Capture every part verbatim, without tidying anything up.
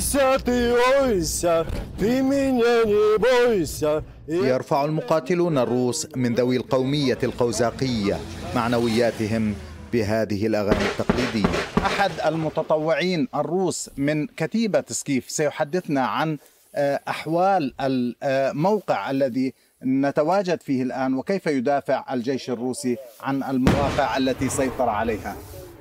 يرفع المقاتلون الروس من ذوي القومية القوزاقية معنوياتهم بهذه الأغاني التقليدية. أحد المتطوعين الروس من كتيبة سكيف سيحدثنا عن أحوال الموقع الذي نتواجد فيه الآن وكيف يدافع الجيش الروسي عن المواقع التي سيطر عليها.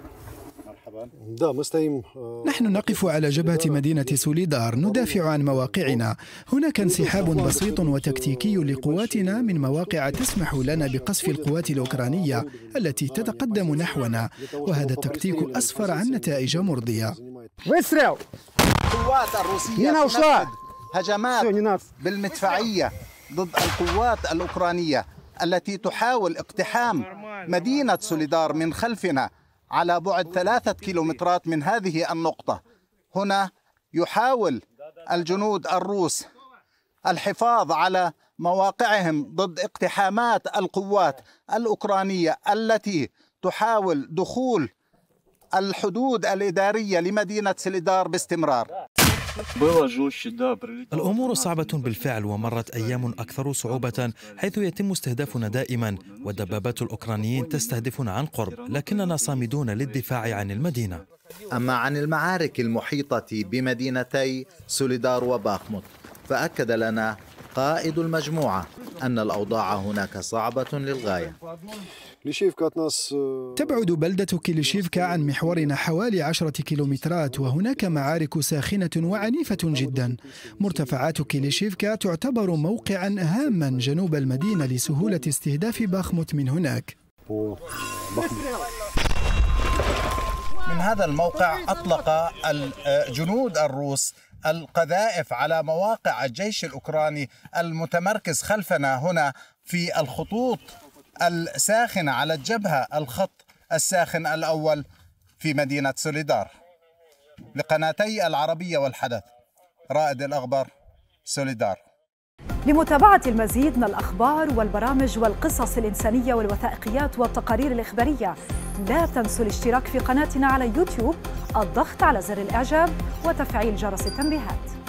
نحن نقف على جبهة مدينة سوليدار ندافع عن مواقعنا. هناك انسحاب بسيط وتكتيكي لقواتنا من مواقع تسمح لنا بقصف القوات الأوكرانية التي تتقدم نحونا، وهذا التكتيك أسفر عن نتائج مرضية. القوات الروسية تنفذ هجمات بالمدفعية ضد القوات الأوكرانية التي تحاول اقتحام مدينة سوليدار من خلفنا على بعد ثلاثة كيلومترات من هذه النقطة. هنا يحاول الجنود الروس الحفاظ على مواقعهم ضد اقتحامات القوات الأوكرانية التي تحاول دخول الحدود الإدارية لمدينة سوليدار باستمرار. الأمور صعبة بالفعل، ومرت أيام أكثر صعوبة حيث يتم استهدافنا دائما والدبابات الأوكرانيين تستهدفنا عن قرب، لكننا صامدون للدفاع عن المدينة. أما عن المعارك المحيطة بمدينتي سوليدار وباخموت فأكد لنا قائد المجموعة أن الأوضاع هناك صعبة للغاية. تبعد بلدة كيليشيفكا عن محورنا حوالي عشرة كيلومترات، وهناك معارك ساخنة وعنيفة جدا. مرتفعات كيليشيفكا تعتبر موقعا هاما جنوب المدينة لسهولة استهداف باخموت من هناك. من هذا الموقع أطلق الجنود الروس القذائف على مواقع الجيش الأوكراني المتمركز خلفنا هنا في الخطوط الساخنة على الجبهة، الخط الساخن الأول في مدينة سوليدار. لقناتي العربية والحدث، رائد الأخبار، سوليدار. لمتابعة المزيد من الأخبار والبرامج والقصص الإنسانية والوثائقيات والتقارير الإخبارية لا تنسوا الاشتراك في قناتنا على يوتيوب، الضغط على زر الإعجاب وتفعيل جرس التنبيهات.